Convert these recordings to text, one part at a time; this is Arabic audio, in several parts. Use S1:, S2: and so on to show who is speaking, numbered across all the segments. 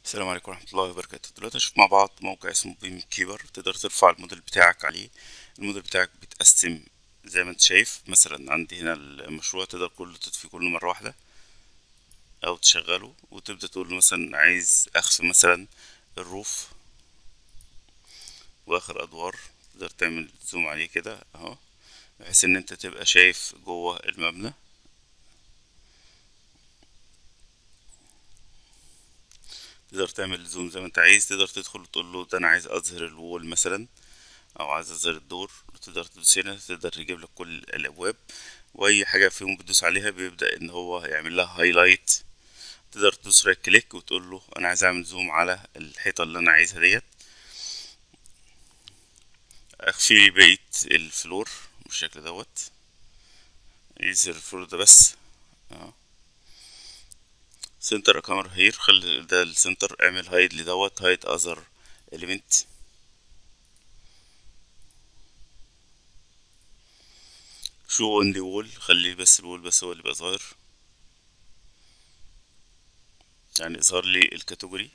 S1: السلام عليكم ورحمة الله وبركاته. دلوقتي هنشوف مع بعض موقع اسمه بيم كيبر، تقدر ترفع الموديل بتاعك عليه. الموديل بتاعك بيتقسم زي ما انت شايف. مثلا عندي هنا المشروع تقدر كله تطفي كله مرة واحدة او تشغله، وتبدأ تقول له مثلا عايز اخفي مثلا الروف واخر ادوار. تقدر تعمل زوم عليه كده اهو، بحيث ان انت تبقى شايف جوه المبنى. تقدر تعمل زوم زي ما انت عايز، تقدر تدخل وتقول له ده انا عايز اظهر الوول مثلا، او عايز اظهر الدور. تقدر تدوس هنا، تقدر يجيب لك كل الابواب، واي حاجه فيهم بتدوس عليها بيبدا ان هو يعمل لها هايلايت. تقدر تدوس رايت كليك وتقول له انا عايز اعمل زوم على الحيطه اللي انا عايزها ديت، اخفي بقيه الفلور بالشكل دوت. يظهر الفلور ده بس. اه سنتر كاميرا هير، خلي ده السنتر. اعمل هايد لدوت، هايد اذر اليمنت. شو اونلي وول، خليه بس الوول بس هو اللي يبقى ظاهر، يعني اظهر لي الكاتيجوري.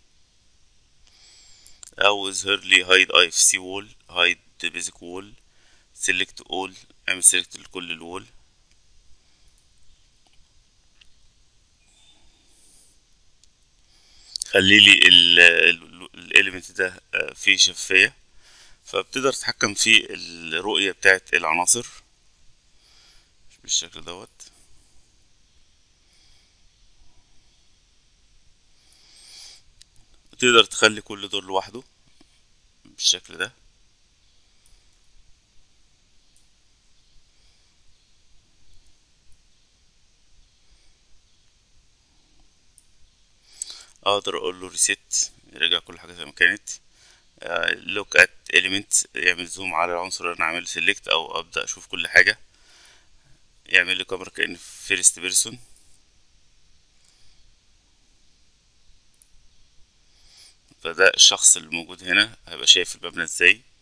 S1: او اظهر لي هايد اي اف سي وول، هايد بيزك وول، سيلكت اول. اعمل سيلكت لكل الوول. خلي لي الاليمنت ده فيه شفافية، فبتقدر تتحكم في الرؤية بتاعت العناصر بالشكل دوت. تقدر تخلي كل دور لوحده بالشكل ده. اقدر اقول له ريسيت، يرجع كل حاجة زي ما كانت. لوك ات اليمنت، يعمل زوم على العنصر اللي انا عامل سيلكت، او ابدا اشوف كل حاجة. يعمل لي كاميرا كأن فيرست بيرسون، فده الشخص اللي موجود هنا هيبقى شايف المبنى ازاي.